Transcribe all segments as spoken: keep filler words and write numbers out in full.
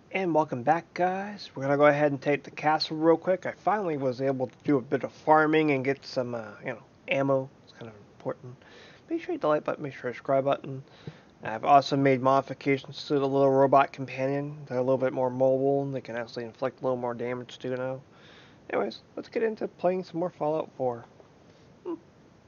And welcome back, guys. We're gonna go ahead and take the castle real quick. I finally was able to do a bit of farming and get some, uh, you know, ammo. It's kind of important. Make sure you hit the like button, make sure you subscribe button. I've also made modifications to the little robot companion. They're a little bit more mobile and they can actually inflict a little more damage too now. Anyways, let's get into playing some more Fallout four. Hmm.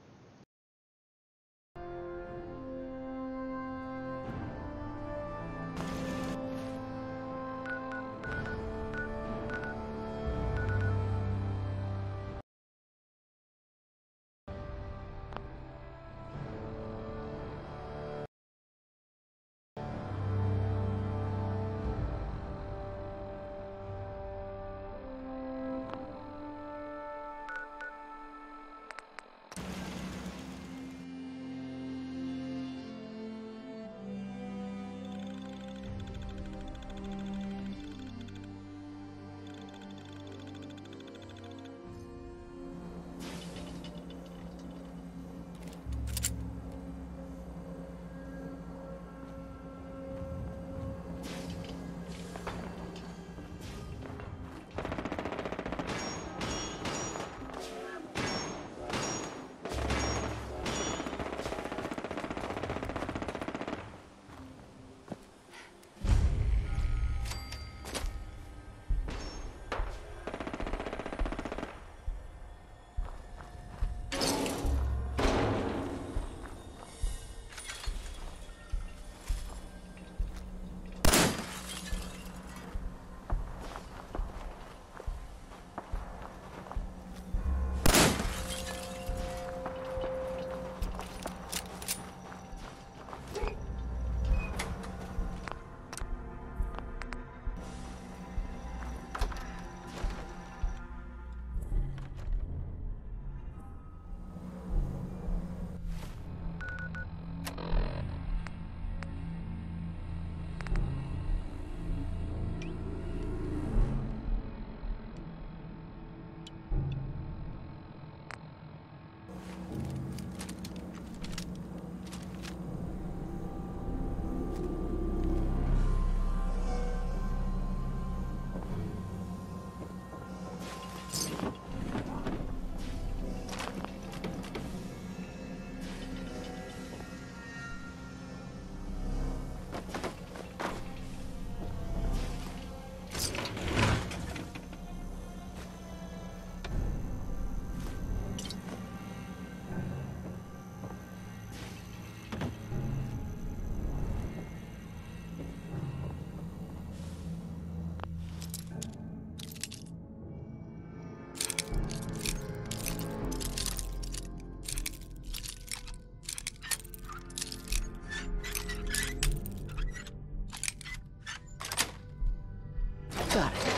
Got it.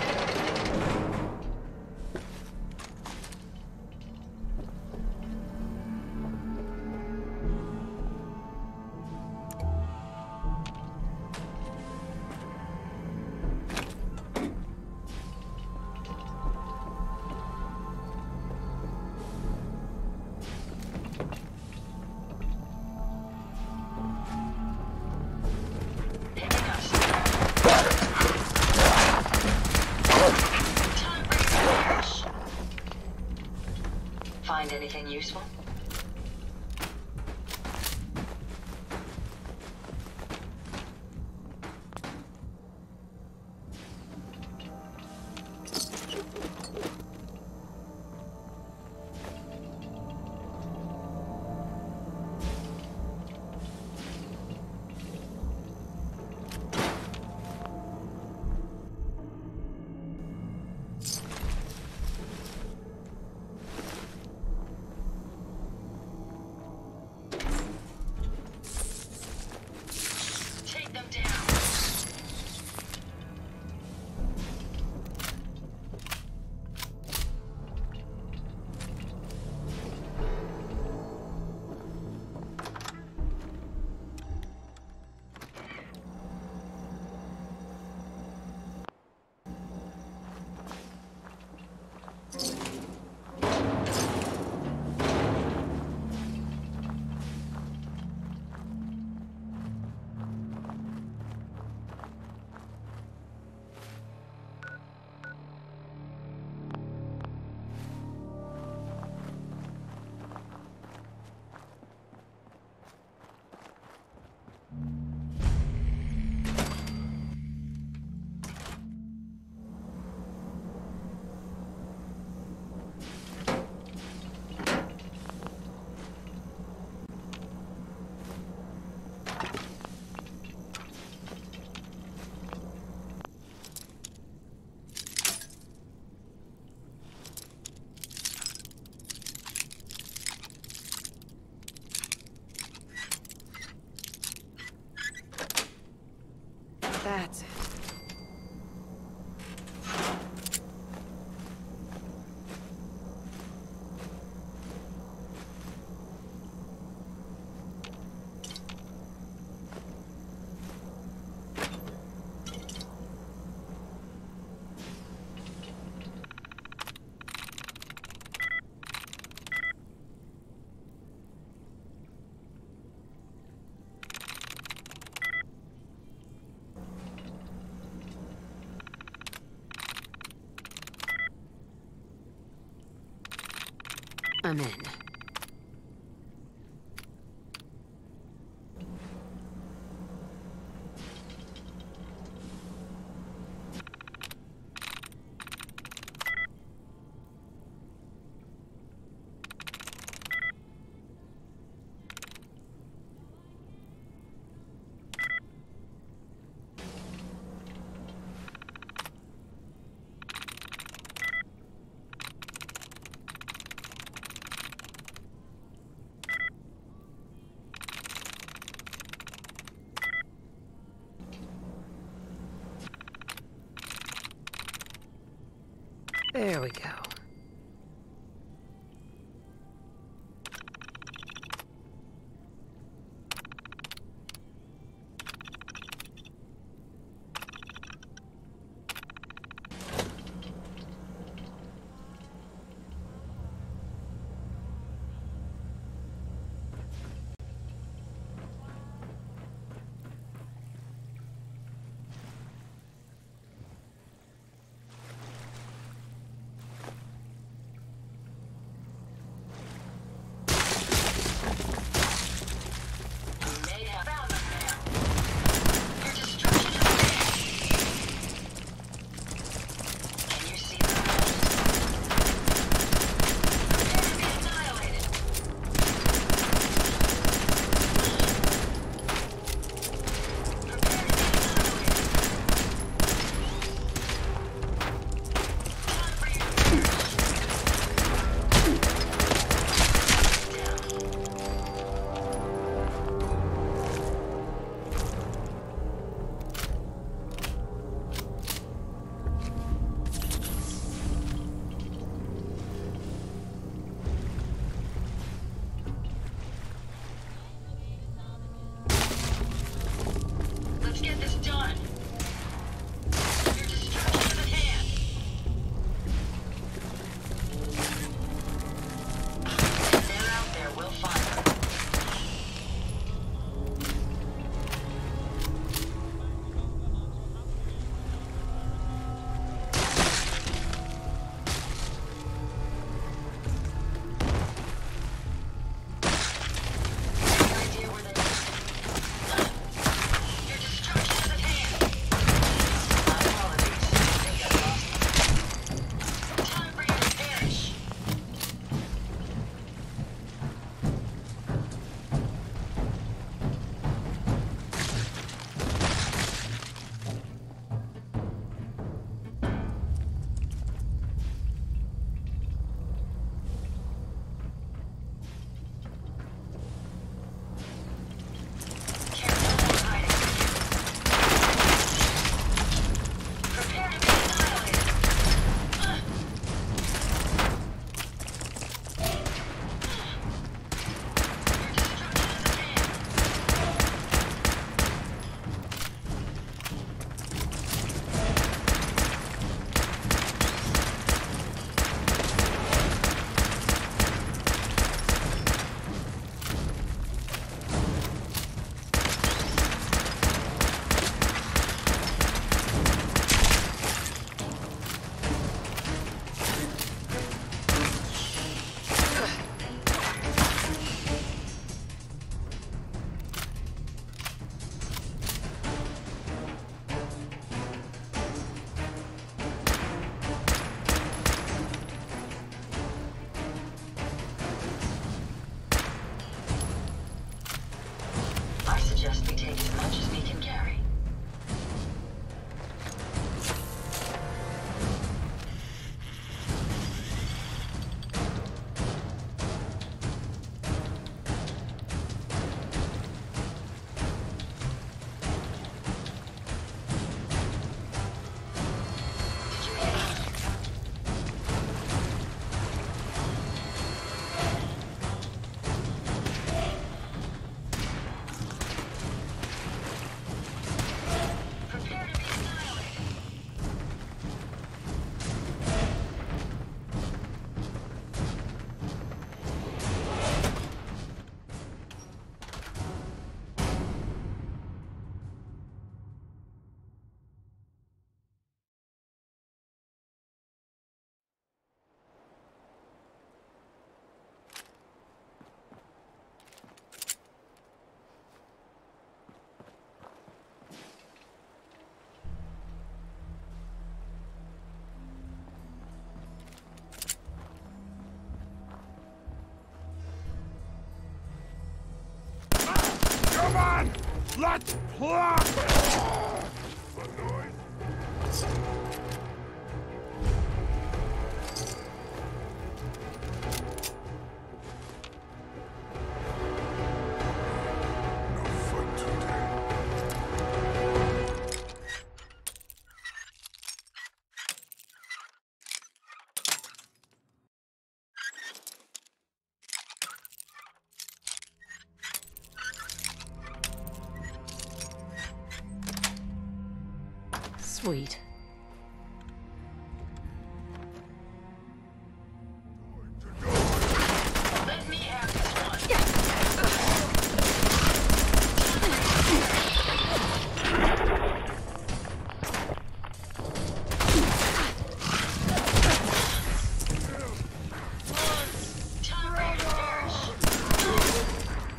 Find anything useful? I'm in. There we go. Let's plot! No fun today. Sweet. Let me have this one. Time for you to perish.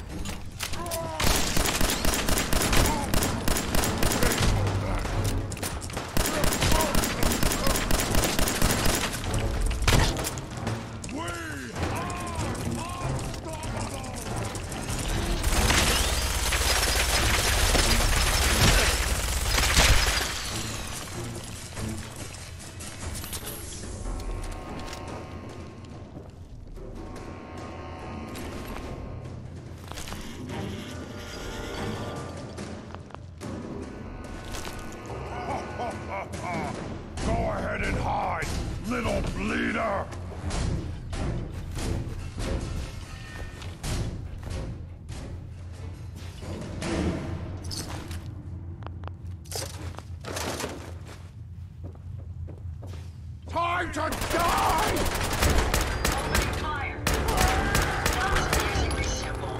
Go ahead and hide, little bleeder! Time to die! Opening fire. Not amazingly simple.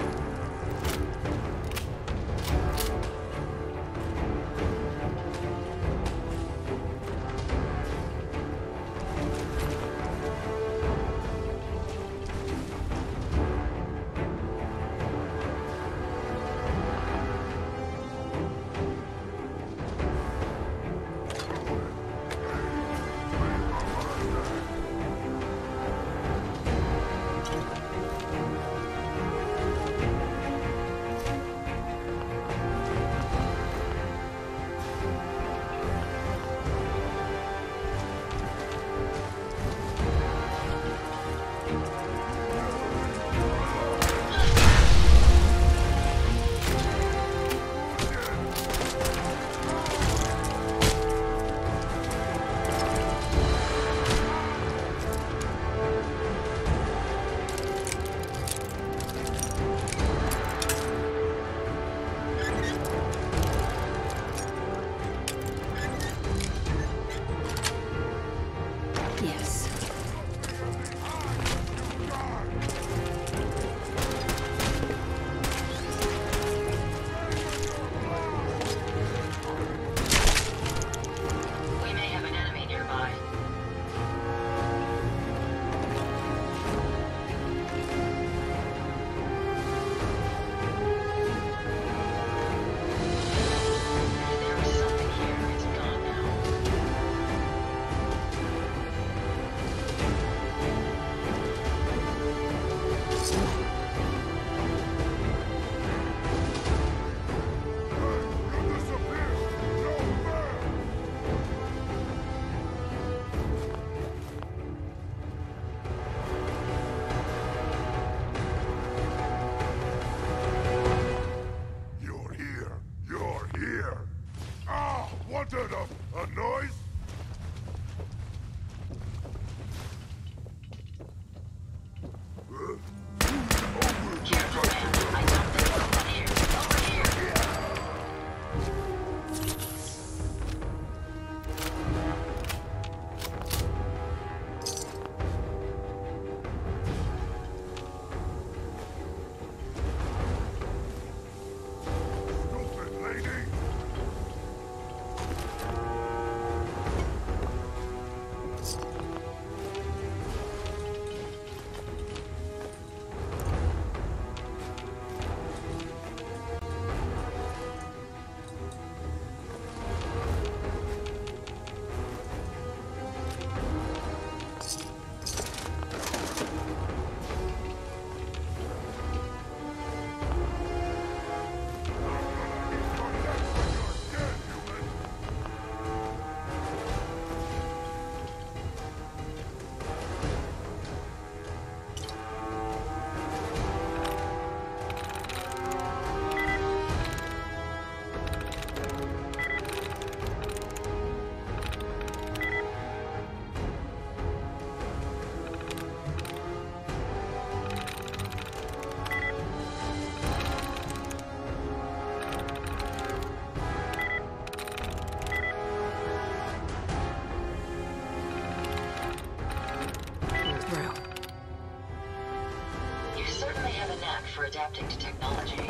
for adapting to technology.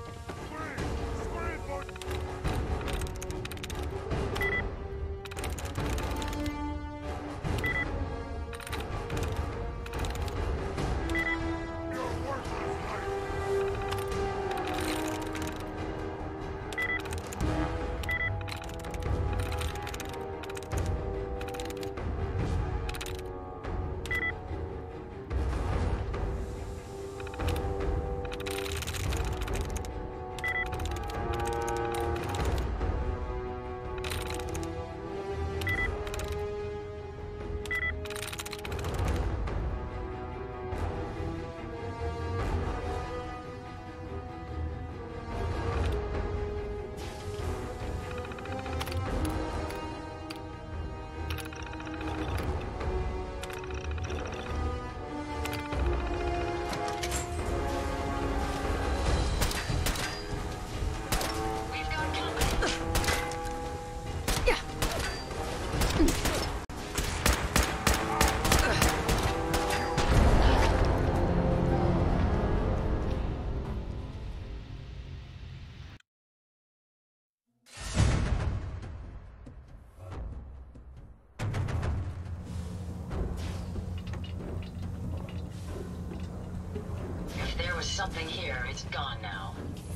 If there was something here, it's gone now.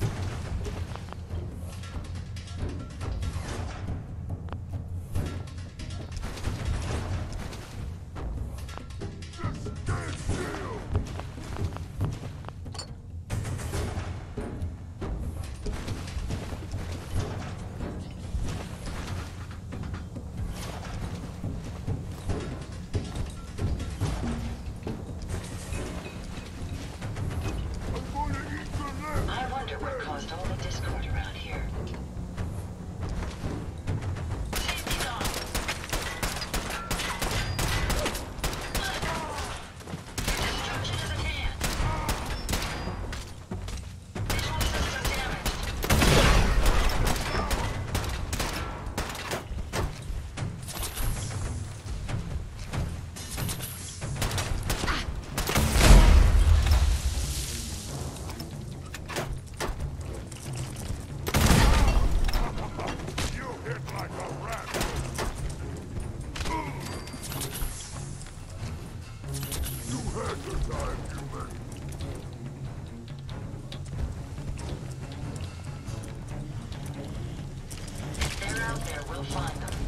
I wonder what caused all the discord around here. Safety dog! Destruction is at hand! Visual system damaged! You hit like a rat. You had the time, human. If they're out there, we'll find them.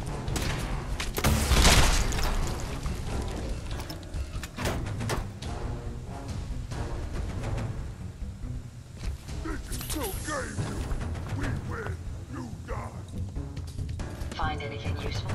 This is still game, human. We win, you die. Find anything useful?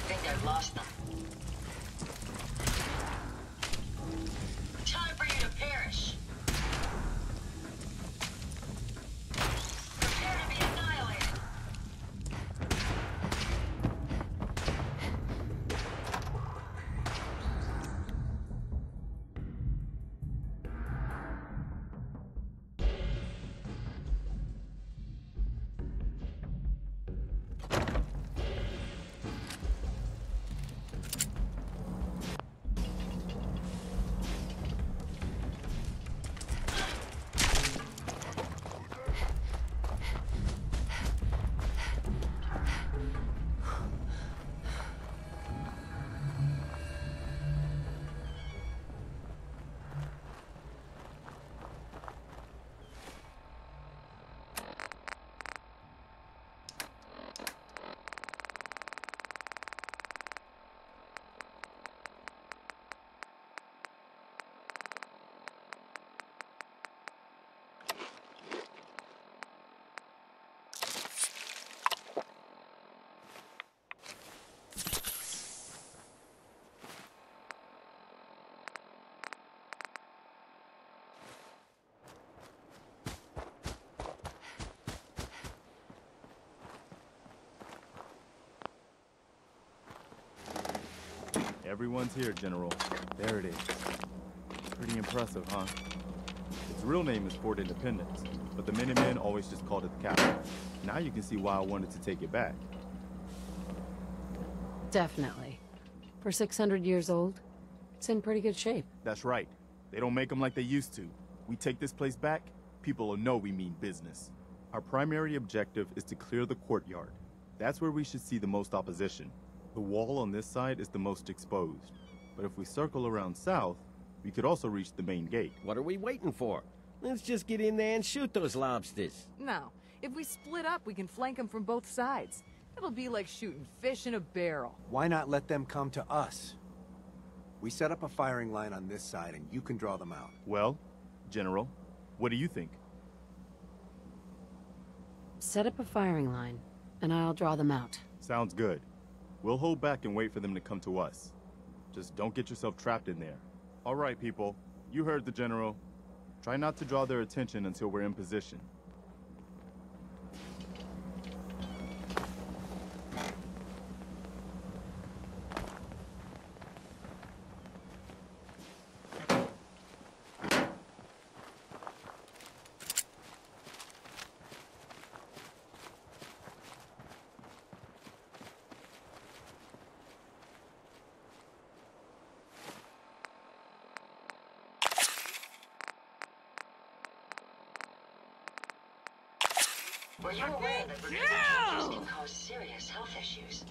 think I've lost them. Time for you to perish. Prepare to be annihilated. Everyone's here, General. There it is. Pretty impressive, huh? Its real name is Fort Independence, but the Minutemen always just called it the capital. Now you can see why I wanted to take it back. Definitely. For six hundred years old, it's in pretty good shape. That's right. They don't make them like they used to. We take this place back, people will know we mean business. Our primary objective is to clear the courtyard. That's where we should see the most opposition. The wall on this side is the most exposed. But if we circle around south, we could also reach the main gate. What are we waiting for? Let's just get in there and shoot those lobsters. No. If we split up, we can flank them from both sides. It'll be like shooting fish in a barrel. Why not let them come to us? We set up a firing line on this side and you can draw them out. Well, General, what do you think? Set up a firing line, and I'll draw them out. Sounds good. We'll hold back and wait for them to come to us. Just don't get yourself trapped in there. All right, people. You heard the General. Try not to draw their attention until we're in position. Were you aware that repeated changes can cause serious health issues?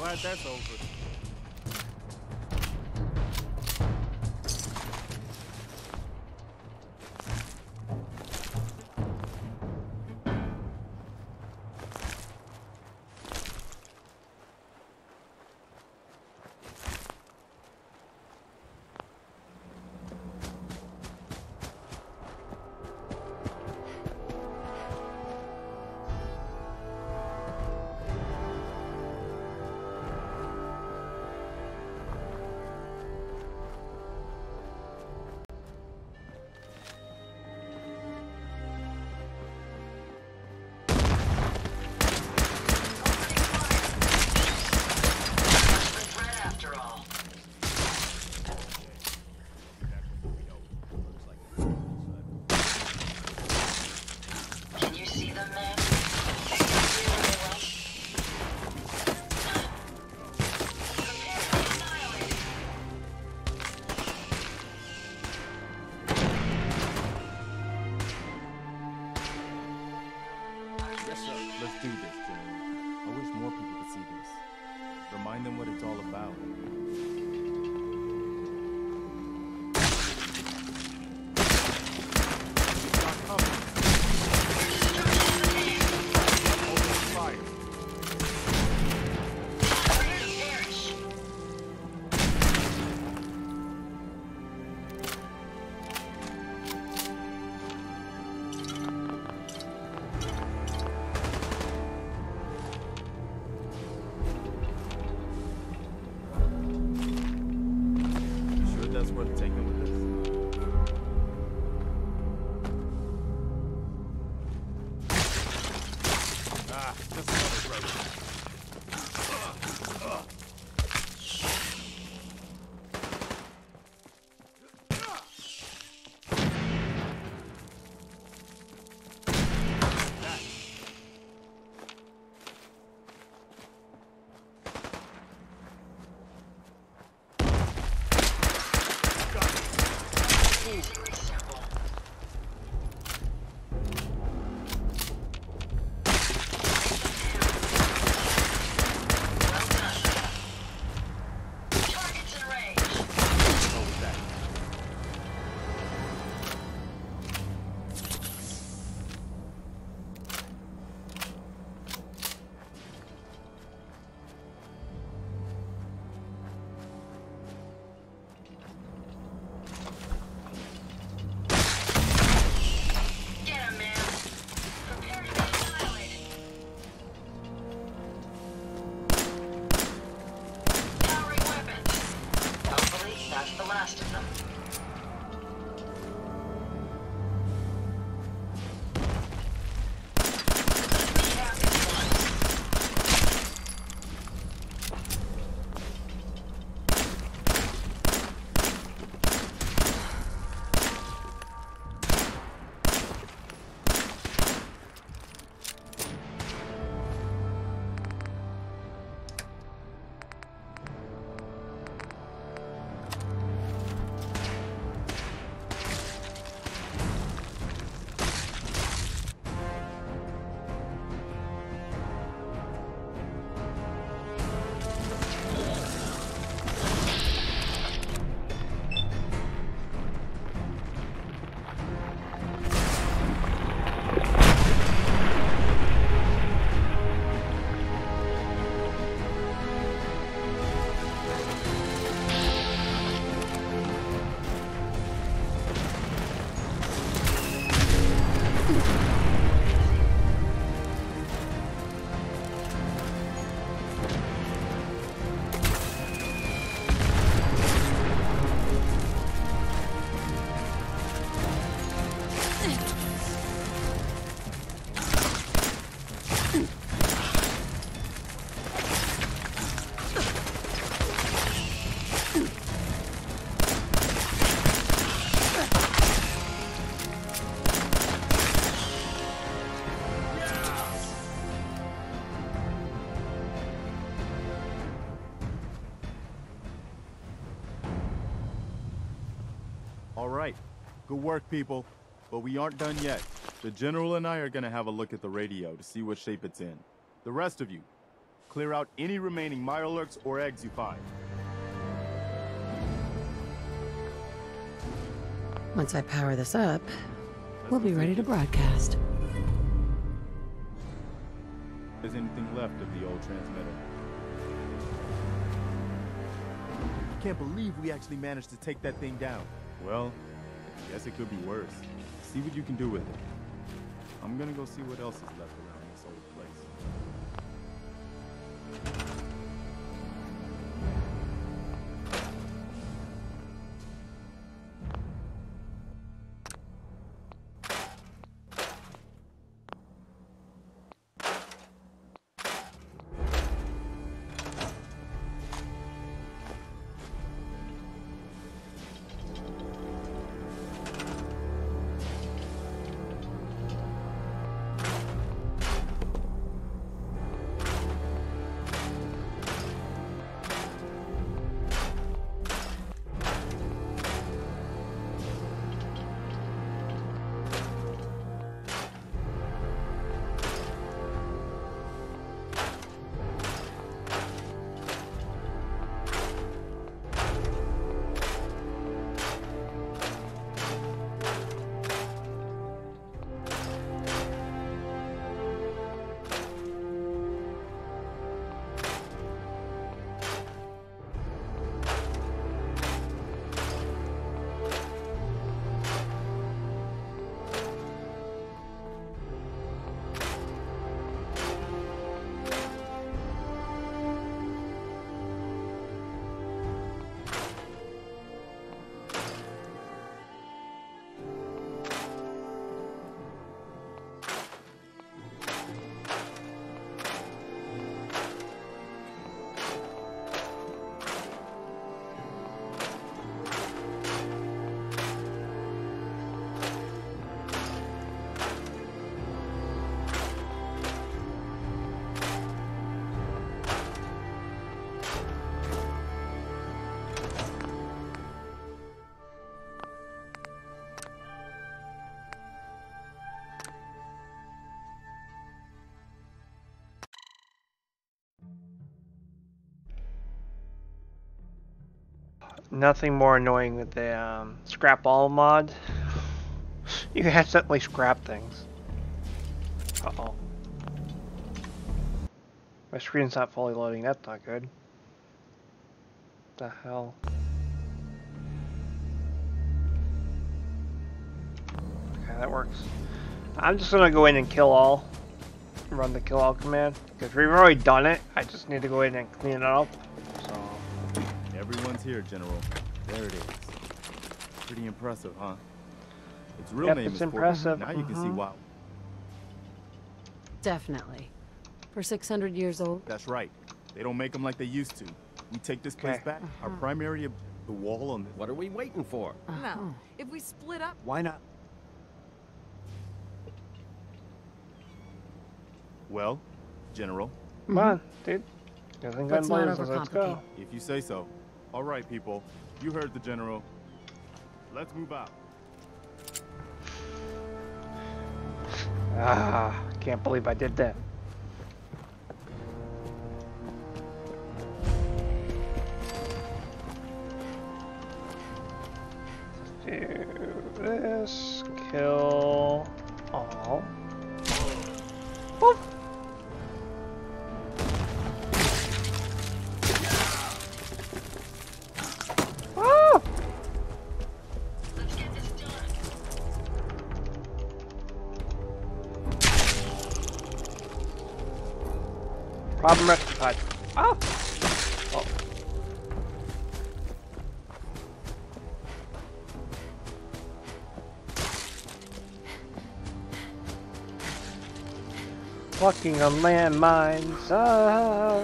glad that's over. Let's do this, General. I wish more people could see this. Remind them what it's all about. That's worth taking with us. Ah, just another brother. Uh, uh. That's the last of them. All right. Good work, people. But we aren't done yet. The General and I are gonna have a look at the radio to see what shape it's in. The rest of you, Clear out any remaining Mirelurks or eggs you find. Once I power this up, Let's we'll be go ready take to it. broadcast. If there's anything left of the old transmitter. I can't believe we actually managed to take that thing down. Well, I guess it could be worse. See what you can do with it. I'm gonna go see what else is left around this old place. Nothing more annoying with the um, scrap all mod. You can accidentally scrap things. Uh oh. My screen's not fully loading, that's not good. What the hell? Okay, that works. I'm just gonna go in and kill all. Run the kill all command. Because we've already done it. I just need to go in and clean it up. So. Everyone's here, General. There it is. Pretty impressive, huh? Its real Yep, name it's is impressive. Now you can see Mhm. why. Definitely. For six hundred years old. That's right. They don't make them like they used to. We take this place Okay. back. Our primary, ob- the wall on this. What are we waiting for? No. If we split up, Why not? Well, General, Come on, dude. Nothing Let's gun not blazes, let's go. overcomplicate. if you say so. All right, people. You heard the General. Let's move out. Ah, can't believe I did that. Do this, kill all. Whoop. Ah! Let's get this done. Problem rectified. Ah! Oh. Walking on landmines. Ah.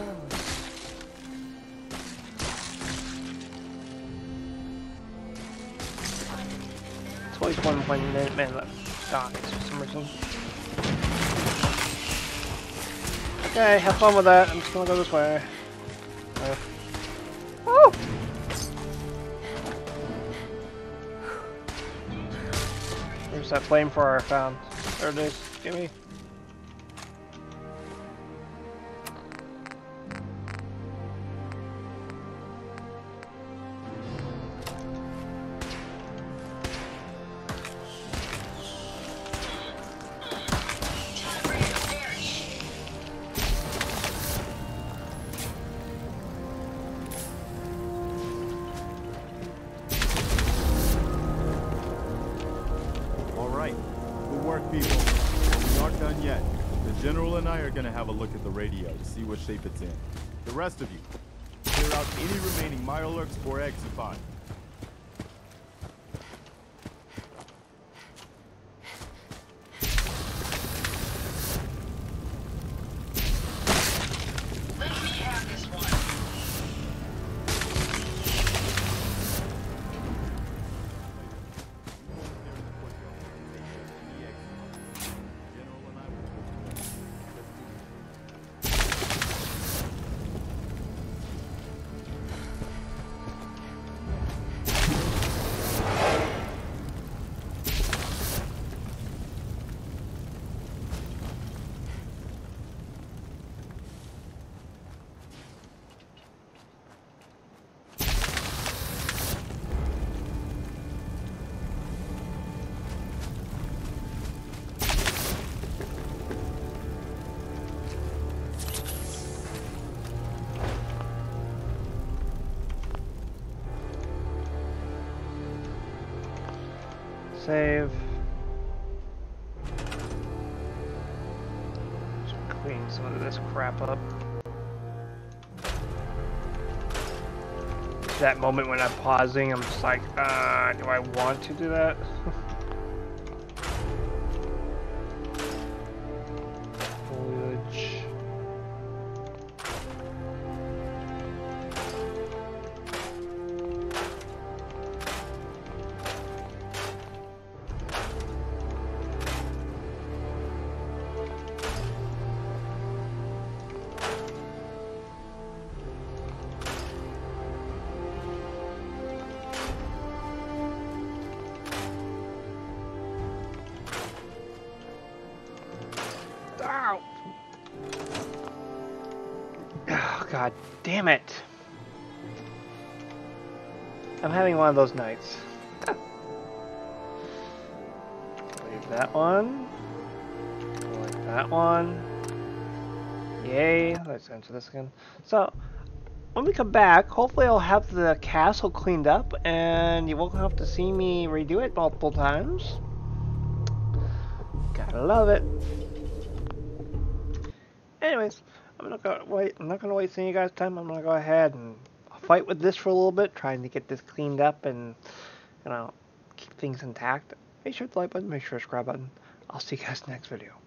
It's always one when the man that dies for some reason. Okay, have fun with that. I'm just gonna go this way. Uh. Woo! There's that flamethrower I found. There it is. Gimme. people, we aren't done yet. The General and I are gonna have a look at the radio to see what shape it's in. The rest of you, clear out any remaining Mirelurks or eggs you find. Let me have this one. Save. Just clean some of this crap up. That moment when I'm pausing, I'm just like, uh, do I want to do that? Foliage. Ow! Oh, God damn it. I'm having one of those nights. Leave that one. Like that one. Yay. Let's enter this again. So, when we come back, hopefully I'll have the castle cleaned up and you won't have to see me redo it multiple times. Gotta love it. Anyways, I'm not gonna wait. I'm not gonna waste any of you guys' time. I'm gonna go ahead and fight with this for a little bit, trying to get this cleaned up and, you know, keep things intact. Make sure to like button, make sure to subscribe button. I'll see you guys next video.